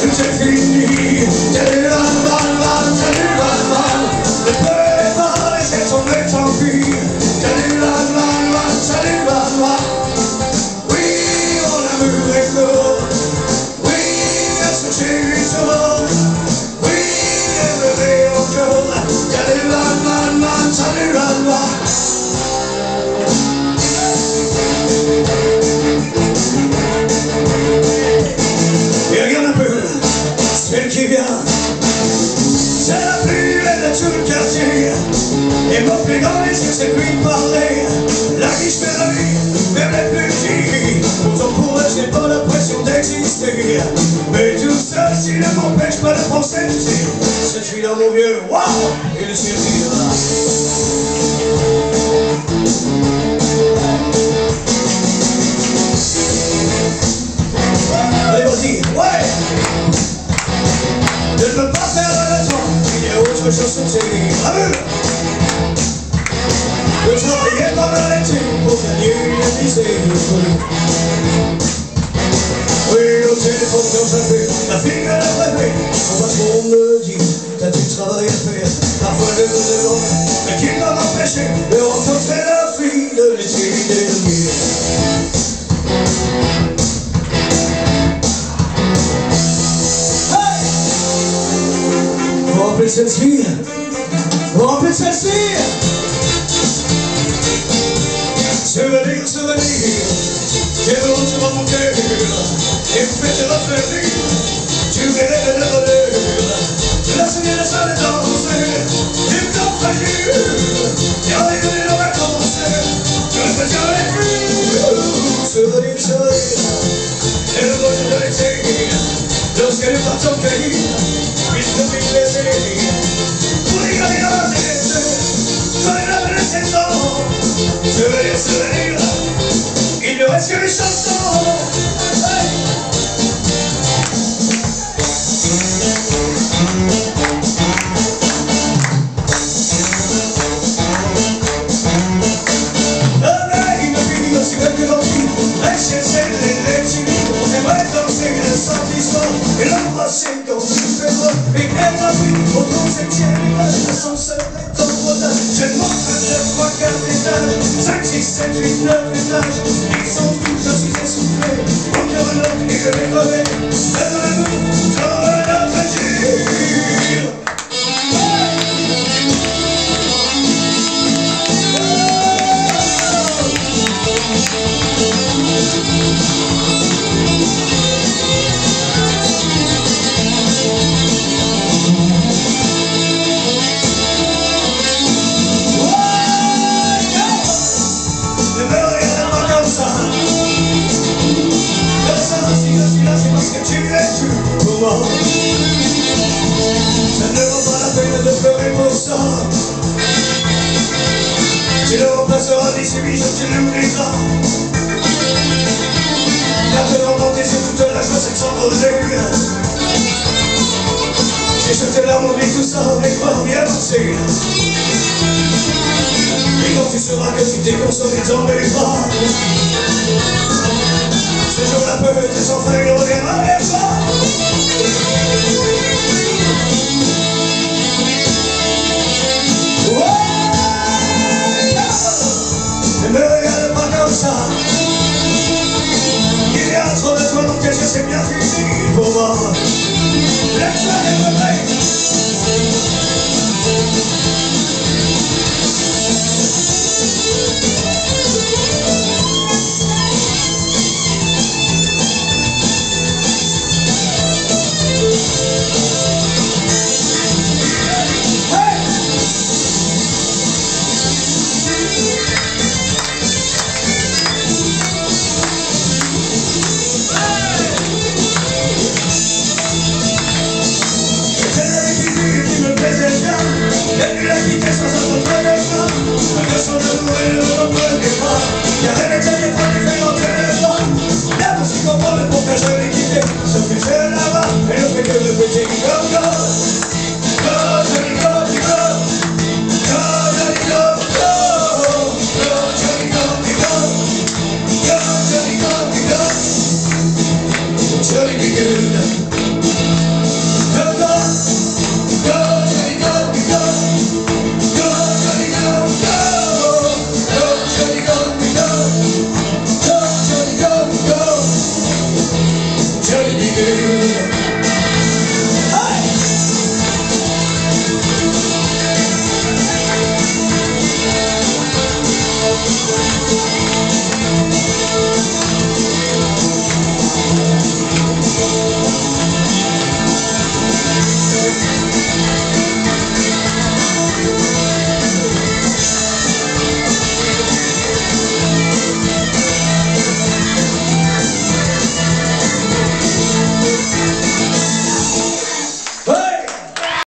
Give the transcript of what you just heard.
c'est fini. Salut Ran-Ran-Ran, salut Ran-Ran. Ne pleurez pas, laissez tomber tant pis. Salut Ran-Ran-Ran, salut Ran-Ran. Oui, mon amour est clos. Oui, bien sûr j'ai eu tort. Oui, j'aimerais encore. Salut Ran-Ran-Ran, salut Ran-Ran. Et regarde un peu, celle qui vient, c'est la plus belle de tout le quartier. Et mon plus grand désir c'est de lui parler. La riche merveille, vers les plus petits. Pourtant pour eux je n'ai pas l'impression d'exister. Mais tout ceci ne m'empêche pas de penser que je suis dans mon vieux, waouh, et le sourire. Allez, vas-y, ouais. Je ne peux pas perdre le temps, il y a autre chose sur télé. Bravo. De travailler pendant l'été pour gagner une dizaine de fois. Oui, au téléphone quand j'appelle, la fille à la rêver. Mon patron me dit, t'as du travail à faire. Parfois je me demande, mais qui va m'empêcher de rencontrer la fille de l'été dernier. Remplis celle-ci, remplis celle-ci. Souvenir, souvenir, j'ai besoin sur mon cœur. Et vous faites votre vie, tu mérites le bonheur. La semaine, la salle danser, du temps fragile. Et on est venu nos vacances, je ne peux dire les plus. Souvenir, souvenir, et le bonheur de l'été. Lorsque nous partons cueillir, puisque nous vivons plaisir. Pour les gagner dans la tête, j'en ai la peine de 7 ans. Souvenir, souvenir, il ne reste que les chansons. Et l'embrasser quand tu fais droit. Et elle m'a vu au 11e étage. L'ascenseur est en rodage. Je monte 9, 3, 4 étages. 5, 6, 7, 8, 9 étages. Ils sont tous, je suis essoufflé. Mon cœur est l'autre et je vais crever. Lève-le-nous dans notre gire. Ça ne vaut pas la peine de pleurer pour ça. Tu le remplaceras d'ici 8 jours, tu l'oublieras. Maintenant dans tes yeux toute la joie c'est s'envoler. J'ai jeté l'arme, oublie tout ça, mais crois bien avancer. Et quand tu sauras que tu t'es consommé dans mes bras, ce jour-là peut te sans faire, il reviendra vers toi. Ne me regarde pas comme ça. Il y a trop de toi dans tes yeux, c'est bien fini pour moi. Laisse-la les regrets.